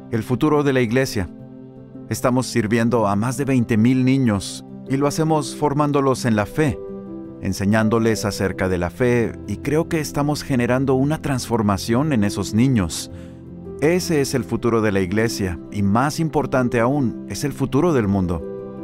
el futuro de la iglesia. Estamos sirviendo a más de 20,000 niños y lo hacemos formándolos en la fe, enseñándoles acerca de la fe, y creo que estamos generando una transformación en esos niños. Ese es el futuro de la iglesia, y más importante aún, es el futuro del mundo.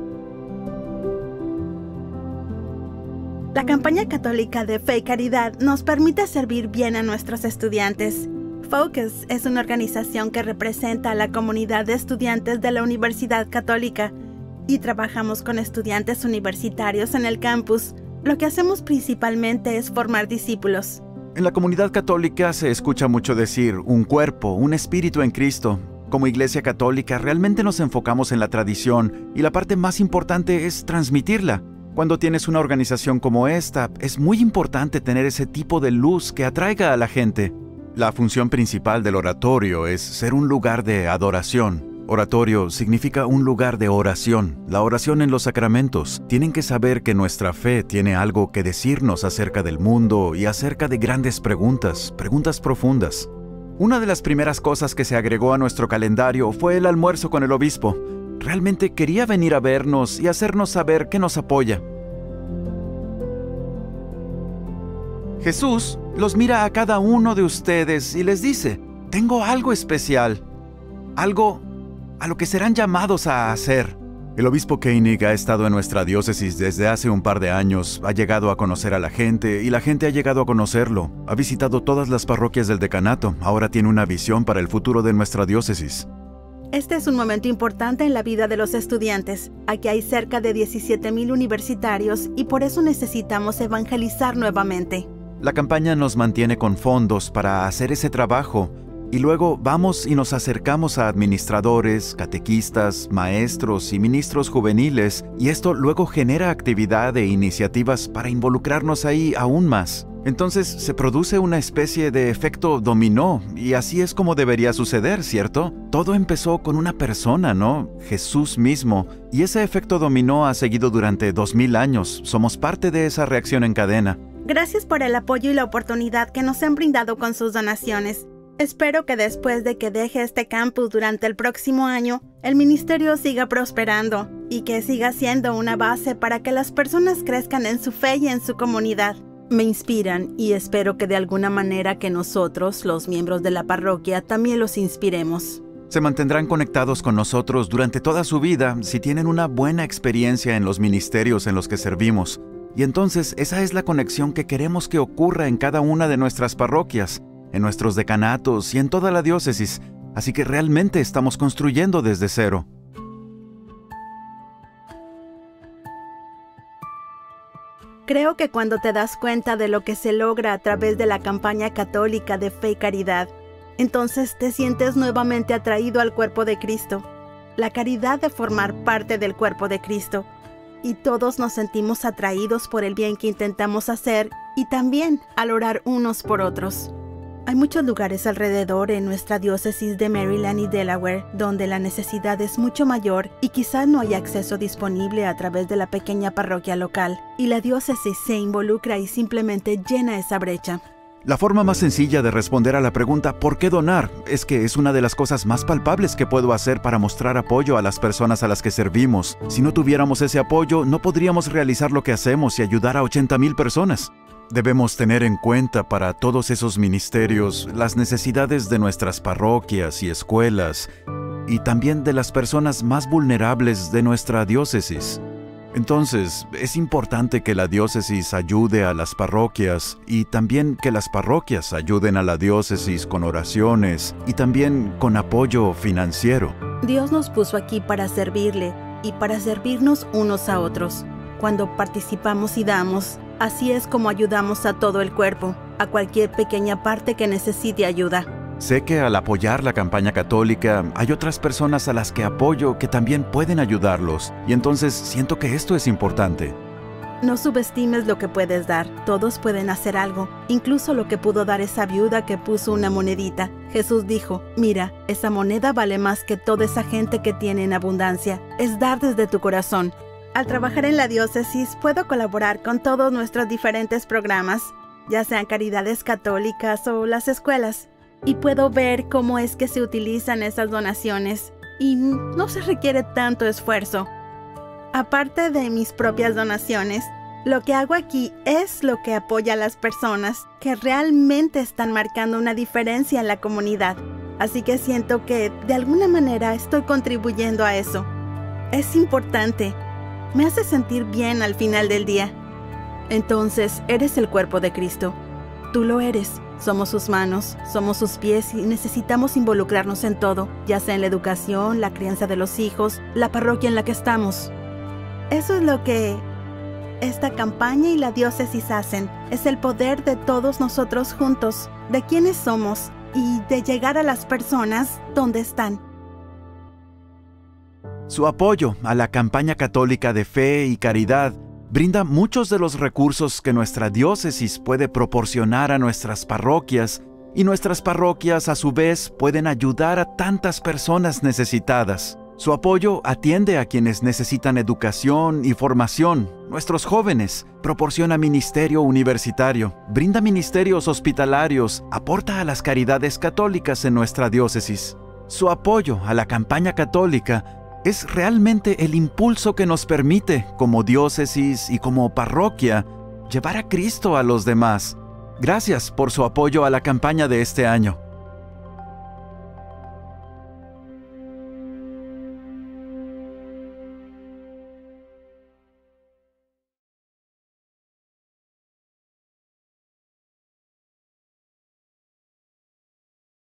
La campaña católica de Fe y Caridad nos permite servir bien a nuestros estudiantes. Focus es una organización que representa a la comunidad de estudiantes de la Universidad Católica y trabajamos con estudiantes universitarios en el campus. Lo que hacemos principalmente es formar discípulos. En la comunidad católica se escucha mucho decir un cuerpo, un espíritu en Cristo. Como iglesia católica realmente nos enfocamos en la tradición y la parte más importante es transmitirla. Cuando tienes una organización como esta, es muy importante tener ese tipo de luz que atraiga a la gente. La función principal del oratorio es ser un lugar de adoración. Oratorio significa un lugar de oración. La oración en los sacramentos. Tienen que saber que nuestra fe tiene algo que decirnos acerca del mundo y acerca de grandes preguntas profundas. Una de las primeras cosas que se agregó a nuestro calendario fue el almuerzo con el obispo. Realmente quería venir a vernos y hacernos saber que nos apoya. Jesús los mira a cada uno de ustedes y les dice, tengo algo especial, algo a lo que serán llamados a hacer. El obispo Koenig ha estado en nuestra diócesis desde hace un par de años, ha llegado a conocer a la gente y la gente ha llegado a conocerlo. Ha visitado todas las parroquias del decanato, ahora tiene una visión para el futuro de nuestra diócesis. Este es un momento importante en la vida de los estudiantes. Aquí hay cerca de 17,000 universitarios y por eso necesitamos evangelizar nuevamente. La campaña nos mantiene con fondos para hacer ese trabajo y luego vamos y nos acercamos a administradores, catequistas, maestros y ministros juveniles y esto luego genera actividad e iniciativas para involucrarnos ahí aún más. Entonces se produce una especie de efecto dominó y así es como debería suceder, ¿cierto? Todo empezó con una persona, ¿no? Jesús mismo. Y ese efecto dominó ha seguido durante 2000 años. Somos parte de esa reacción en cadena. Gracias por el apoyo y la oportunidad que nos han brindado con sus donaciones. Espero que después de que deje este campus durante el próximo año, el ministerio siga prosperando y que siga siendo una base para que las personas crezcan en su fe y en su comunidad. Me inspiran y espero que de alguna manera que nosotros, los miembros de la parroquia, también los inspiremos. Se mantendrán conectados con nosotros durante toda su vida si tienen una buena experiencia en los ministerios en los que servimos. Y entonces esa es la conexión que queremos que ocurra en cada una de nuestras parroquias, en nuestros decanatos y en toda la diócesis. Así que realmente estamos construyendo desde cero. Creo que cuando te das cuenta de lo que se logra a través de la campaña católica de Fe y Caridad, entonces te sientes nuevamente atraído al cuerpo de Cristo, la caridad de formar parte del cuerpo de Cristo, y todos nos sentimos atraídos por el bien que intentamos hacer y también al orar unos por otros. Hay muchos lugares alrededor en nuestra diócesis de Maryland y Delaware donde la necesidad es mucho mayor y quizás no hay acceso disponible a través de la pequeña parroquia local, y la diócesis se involucra y simplemente llena esa brecha. La forma más sencilla de responder a la pregunta ¿por qué donar? Es que es una de las cosas más palpables que puedo hacer para mostrar apoyo a las personas a las que servimos. Si no tuviéramos ese apoyo, no podríamos realizar lo que hacemos y ayudar a 80,000 personas. Debemos tener en cuenta para todos esos ministerios las necesidades de nuestras parroquias y escuelas y también de las personas más vulnerables de nuestra diócesis. Entonces, es importante que la diócesis ayude a las parroquias y también que las parroquias ayuden a la diócesis con oraciones y también con apoyo financiero. Dios nos puso aquí para servirle y para servirnos unos a otros. Cuando participamos y damos, así es como ayudamos a todo el cuerpo, a cualquier pequeña parte que necesite ayuda. Sé que al apoyar la campaña católica, hay otras personas a las que apoyo que también pueden ayudarlos, y entonces siento que esto es importante. No subestimes lo que puedes dar, todos pueden hacer algo, incluso lo que pudo dar esa viuda que puso una monedita. Jesús dijo, mira, esa moneda vale más que toda esa gente que tiene en abundancia, es dar desde tu corazón. Al trabajar en la diócesis, puedo colaborar con todos nuestros diferentes programas, ya sean caridades católicas o las escuelas. y puedo ver cómo es que se utilizan esas donaciones y no se requiere tanto esfuerzo. Aparte de mis propias donaciones, lo que hago aquí es lo que apoya a las personas que realmente están marcando una diferencia en la comunidad. Así que siento que de alguna manera estoy contribuyendo a eso. Es importante. Me hace sentir bien al final del día. Entonces, eres el cuerpo de Cristo. Tú lo eres. Somos sus manos, somos sus pies y necesitamos involucrarnos en todo, ya sea en la educación, la crianza de los hijos, la parroquia en la que estamos. Eso es lo que esta campaña y la diócesis hacen. Es el poder de todos nosotros juntos, de quiénes somos y de llegar a las personas donde están. Su apoyo a la campaña católica de fe y caridad brinda muchos de los recursos que nuestra diócesis puede proporcionar a nuestras parroquias, y nuestras parroquias a su vez pueden ayudar a tantas personas necesitadas. Su apoyo atiende a quienes necesitan educación y formación, nuestros jóvenes, proporciona ministerio universitario, brinda ministerios hospitalarios, aporta a las caridades católicas en nuestra diócesis. Su apoyo a la campaña católica es realmente el impulso que nos permite, como diócesis y como parroquia, llevar a Cristo a los demás. Gracias por su apoyo a la campaña de este año.